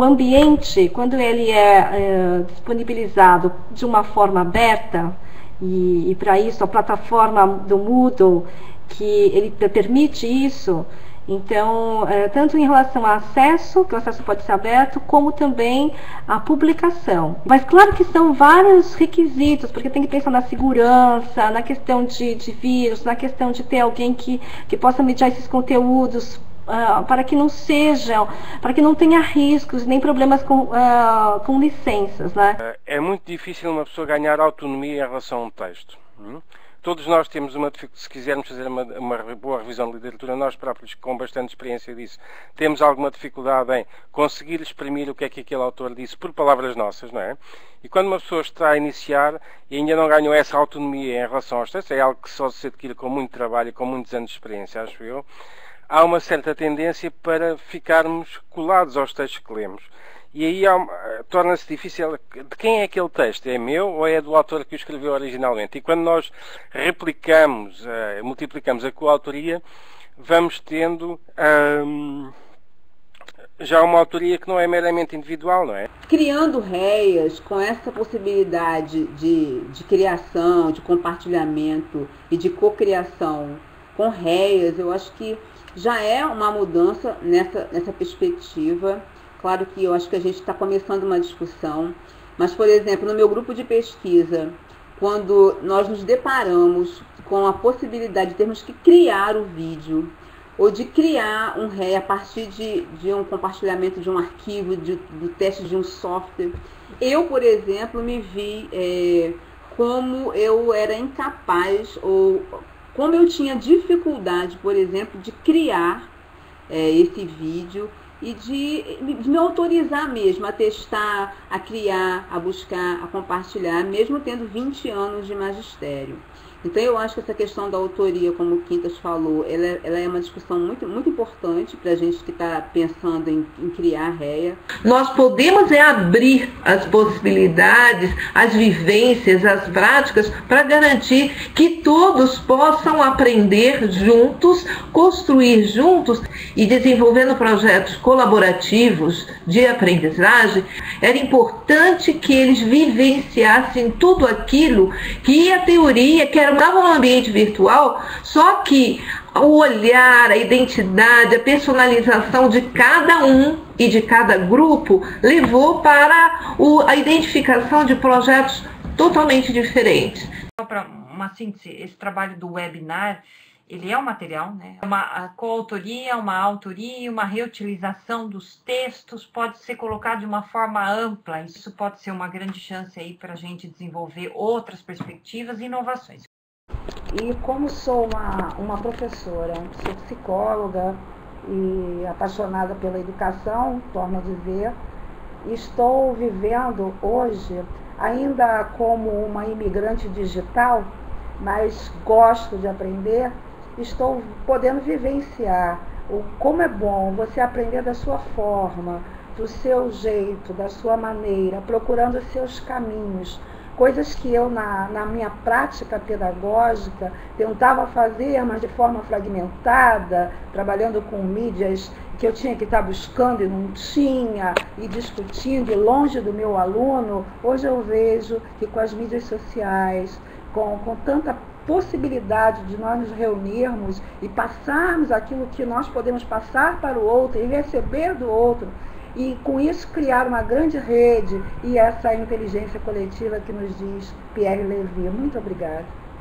o ambiente, quando ele é disponibilizado de uma forma aberta, e para isso a plataforma do Moodle, que ele permite isso, então, tanto em relação ao acesso, que o acesso pode ser aberto, como também a publicação. Mas claro que são vários requisitos, porque tem que pensar na segurança, na questão de vírus, na questão de ter alguém que possa mediar esses conteúdos, para que não sejam, para que não tenha riscos nem problemas com licenças, né? É muito difícil uma pessoa ganhar autonomia em relação a um texto. Todos nós temos uma dificuldade, se quisermos fazer uma boa revisão de literatura, nós próprios, com bastante experiência disso, temos alguma dificuldade em conseguir exprimir o que é que aquele autor disse por palavras nossas, não é? E quando uma pessoa está a iniciar e ainda não ganhou essa autonomia em relação aos textos, é algo que só se adquire com muito trabalho e com muitos anos de experiência, acho eu, há uma certa tendência para ficarmos colados aos textos que lemos. E aí torna-se difícil, de quem é aquele texto? É meu ou é do autor que o escreveu originalmente? E quando nós replicamos, multiplicamos a coautoria, vamos tendo já uma autoria que não é meramente individual, não é? Criando réias com essa possibilidade de criação, de compartilhamento e de cocriação com réias, eu acho que já é uma mudança nessa perspectiva. Claro que eu acho que a gente está começando uma discussão, mas, por exemplo, no meu grupo de pesquisa, quando nós nos deparamos com a possibilidade de termos que criar o vídeo, ou de criar um REI a partir de um compartilhamento de um arquivo, do teste de um software, eu, por exemplo, me vi como eu era incapaz, ou como eu tinha dificuldade, por exemplo, de criar esse vídeo, e de me autorizar mesmo a testar, a criar, a buscar, a compartilhar, mesmo tendo 20 anos de magistério. Então eu acho que essa questão da autoria, como o Quintas falou, ela é uma discussão muito, muito importante para a gente que está pensando em criar REA. Nós podemos abrir as possibilidades, as vivências, as práticas, para garantir que todos possam aprender juntos, construir juntos e desenvolvendo projetos colaborativos de aprendizagem. Era importante que eles vivenciassem tudo aquilo que a teoria, que era estavam no ambiente virtual, só que o olhar, a identidade, a personalização de cada um e de cada grupo levou para a identificação de projetos totalmente diferentes. Para uma síntese, esse trabalho do webinar, ele é um material, né? Uma coautoria, uma autoria, uma reutilização dos textos, pode ser colocado de uma forma ampla. Isso pode ser uma grande chance aí para a gente desenvolver outras perspectivas e inovações. E como sou uma professora, sou psicóloga e apaixonada pela educação, torno a dizer, estou vivendo hoje, ainda como uma imigrante digital, mas gosto de aprender, estou podendo vivenciar como é bom você aprender da sua forma, do seu jeito, da sua maneira, procurando os seus caminhos. Coisas que eu, na minha prática pedagógica, tentava fazer, mas de forma fragmentada, trabalhando com mídias que eu tinha que estar buscando e não tinha, e discutindo, e longe do meu aluno. Hoje eu vejo que com as mídias sociais, com tanta possibilidade de nós nos reunirmos e passarmos aquilo que nós podemos passar para o outro e receber do outro, e com isso criar uma grande rede e essa inteligência coletiva que nos diz Pierre Levy. Muito obrigada.